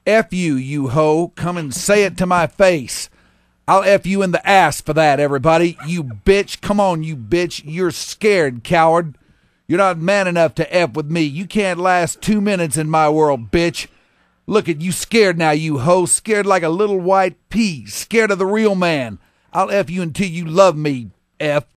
F you, you hoe. Come and say it to my face. I'll F you in the ass for that, everybody. You bitch. Come on, you bitch. You're scared, coward. You're not man enough to F with me. You can't last 2 minutes in my world, bitch. Look at you scared now, you hoe. Scared like a little white pea. Scared of the real man. I'll F you until you love me, F.